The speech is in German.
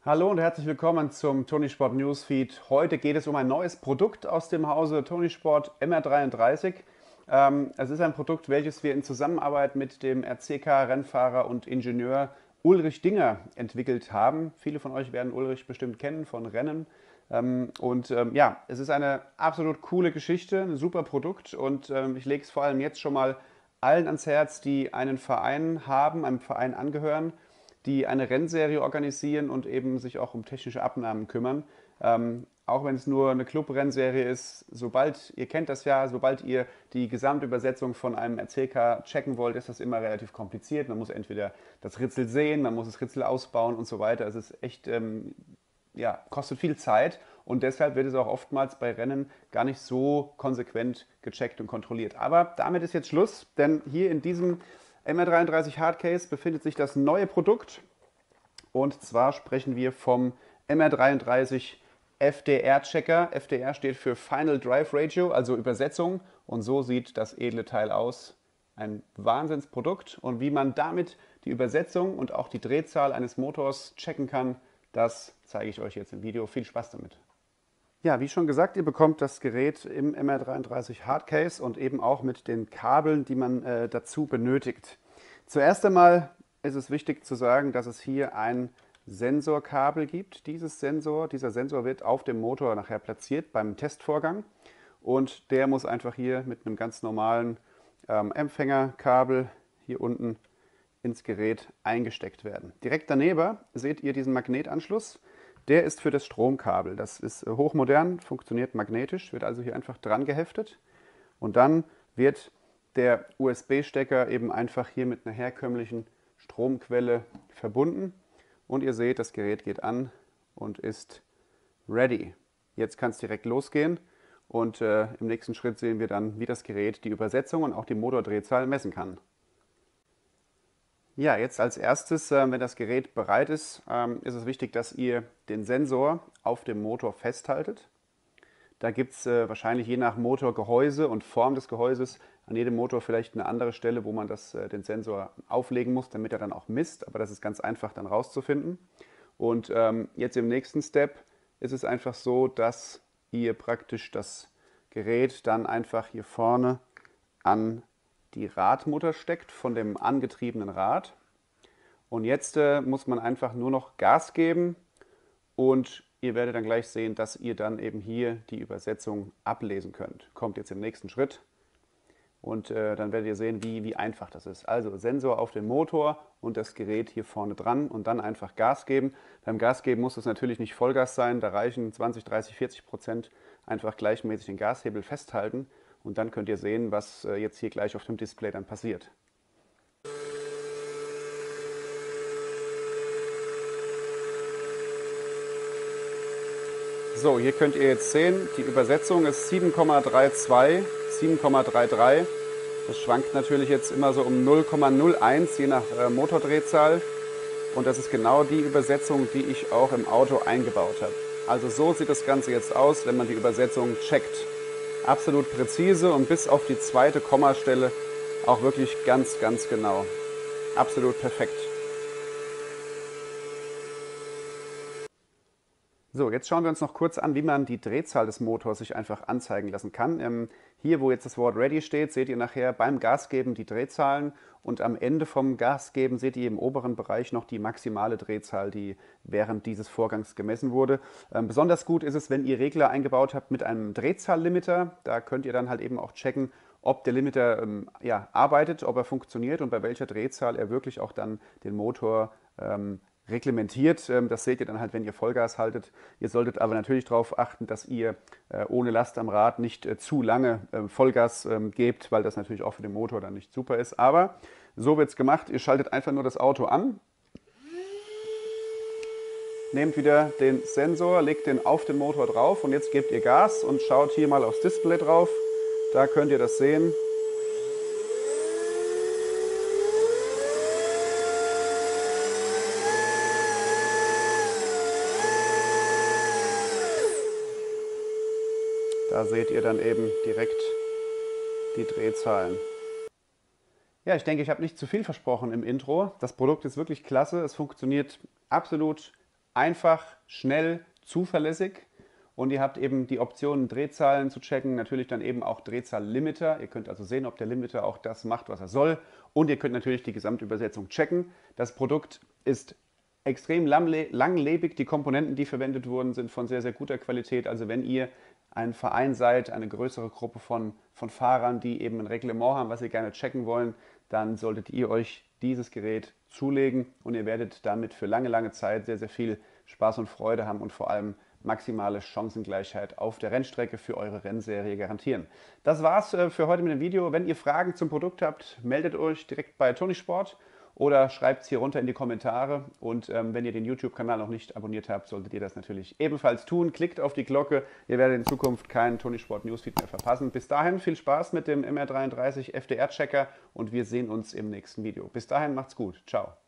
Hallo und herzlich willkommen zum Tony Sport Newsfeed. Heute geht es um ein neues Produkt aus dem Hause Tony Sport MR33. Es ist ein Produkt, welches wir in Zusammenarbeit mit dem RCK-Rennfahrer und Ingenieur Ulrich Dinger entwickelt haben. Viele von euch werden Ulrich bestimmt kennen von Rennen. Ja, es ist eine absolut coole Geschichte, ein super Produkt und ich lege es vor allem jetzt schon mal allen ans Herz, die einen Verein haben, einem Verein angehören, die eine Rennserie organisieren und eben sich auch um technische Abnahmen kümmern. Auch wenn es nur eine Club-Rennserie ist, sobald, ihr kennt das ja, sobald ihr die Gesamtübersetzung von einem RCK checken wollt, ist das immer relativ kompliziert. Man muss entweder das Ritzel sehen, man muss das Ritzel ausbauen und so weiter. Es ist echt, ja, kostet viel Zeit und deshalb wird es auch oftmals bei Rennen gar nicht so konsequent gecheckt und kontrolliert. Aber damit ist jetzt Schluss, denn hier in diesem MR33 Hardcase befindet sich das neue Produkt und zwar sprechen wir vom MR33 FDR-Checker. FDR steht für Final Drive Ratio, also Übersetzung, und so sieht das edle Teil aus. Ein Wahnsinnsprodukt und wie man damit die Übersetzung und auch die Drehzahl eines Motors checken kann, das zeige ich euch jetzt im Video. Viel Spaß damit! Ja, wie schon gesagt, ihr bekommt das Gerät im MR33 Hardcase und eben auch mit den Kabeln, die man dazu benötigt. Zuerst einmal ist es wichtig zu sagen, dass es hier ein Sensorkabel gibt. Dieser Sensor wird auf dem Motor nachher platziert beim Testvorgang und der muss einfach hier mit einem ganz normalen Empfängerkabel hier unten ins Gerät eingesteckt werden. Direkt daneben seht ihr diesen Magnetanschluss. Der ist für das Stromkabel. Das ist hochmodern, funktioniert magnetisch, wird also hier einfach dran geheftet. Und dann wird der USB-Stecker eben einfach hier mit einer herkömmlichen Stromquelle verbunden. Und ihr seht, das Gerät geht an und ist ready. Jetzt kann es direkt losgehen. Und im nächsten Schritt sehen wir dann, wie das Gerät die Übersetzung und auch die Motordrehzahl messen kann. Ja, jetzt als erstes, wenn das Gerät bereit ist es wichtig, dass ihr den Sensor auf dem Motor festhaltet. Da gibt es wahrscheinlich je nach Motorgehäuse und Form des Gehäuses an jedem Motor vielleicht eine andere Stelle, wo man den Sensor auflegen muss, damit er dann auch misst. Aber das ist ganz einfach dann rauszufinden. Und jetzt im nächsten Step ist es einfach so, dass ihr praktisch das Gerät dann einfach hier vorne an die Radmutter steckt von dem angetriebenen Rad. Und jetzt muss man einfach nur noch Gas geben und ihr werdet dann gleich sehen, dass ihr dann eben hier die Übersetzung ablesen könnt. Kommt jetzt im nächsten Schritt und dann werdet ihr sehen, wie einfach das ist. Also Sensor auf den Motor und das Gerät hier vorne dran und dann einfach Gas geben. Beim Gas geben muss es natürlich nicht Vollgas sein, da reichen 20, 30, 40%. Einfach gleichmäßig den Gashebel festhalten und dann könnt ihr sehen, was jetzt hier gleich auf dem Display dann passiert. So, hier könnt ihr jetzt sehen, die Übersetzung ist 7,32, 7,33. Das schwankt natürlich jetzt immer so um 0,01 je nach Motordrehzahl. Und das ist genau die Übersetzung, die ich auch im Auto eingebaut habe. Also so sieht das Ganze jetzt aus, wenn man die Übersetzung checkt. Absolut präzise und bis auf die zweite Kommastelle auch wirklich ganz, ganz genau. Absolut perfekt. So, jetzt schauen wir uns noch kurz an, wie man die Drehzahl des Motors sich einfach anzeigen lassen kann. Hier, wo jetzt das Wort Ready steht, seht ihr nachher beim Gasgeben die Drehzahlen und am Ende vom Gasgeben seht ihr im oberen Bereich noch die maximale Drehzahl, die während dieses Vorgangs gemessen wurde. Besonders gut ist es, wenn ihr Regler eingebaut habt mit einem Drehzahllimiter. Da könnt ihr dann halt eben auch checken, ob der Limiter ja, arbeitet, ob er funktioniert und bei welcher Drehzahl er wirklich auch dann den Motor reglementiert. Das seht ihr dann halt, wenn ihr Vollgas haltet. Ihr solltet aber natürlich darauf achten, dass ihr ohne Last am Rad nicht zu lange Vollgas gebt, weil das natürlich auch für den Motor dann nicht super ist. Aber so wird es gemacht. Ihr schaltet einfach nur das Auto an, nehmt wieder den Sensor, legt den auf den Motor drauf und jetzt gebt ihr Gas und schaut hier mal aufs Display drauf. Da könnt ihr das sehen. Da seht ihr dann eben direkt die Drehzahlen. Ja, ich denke, ich habe nicht zu viel versprochen im Intro. Das Produkt ist wirklich klasse. Es funktioniert absolut einfach, schnell, zuverlässig. Und ihr habt eben die Option, Drehzahlen zu checken, natürlich dann eben auch Drehzahllimiter. Ihr könnt also sehen, ob der Limiter auch das macht, was er soll. Und ihr könnt natürlich die Gesamtübersetzung checken. Das Produkt ist extrem langlebig. Die Komponenten, die verwendet wurden, sind von sehr, sehr guter Qualität. Also wenn ihr ein Verein seid, eine größere Gruppe von Fahrern, die eben ein Reglement haben, was sie gerne checken wollen, dann solltet ihr euch dieses Gerät zulegen und ihr werdet damit für lange, lange Zeit sehr, sehr viel Spaß und Freude haben und vor allem maximale Chancengleichheit auf der Rennstrecke für eure Rennserie garantieren. Das war's für heute mit dem Video. Wenn ihr Fragen zum Produkt habt, meldet euch direkt bei Toni Sport oder schreibt es hier runter in die Kommentare. Und wenn ihr den YouTube-Kanal noch nicht abonniert habt, solltet ihr das natürlich ebenfalls tun. Klickt auf die Glocke, ihr werdet in Zukunft keinen Toni Sport Newsfeed mehr verpassen. Bis dahin viel Spaß mit dem MR33 FDR-Checker und wir sehen uns im nächsten Video. Bis dahin macht's gut. Ciao.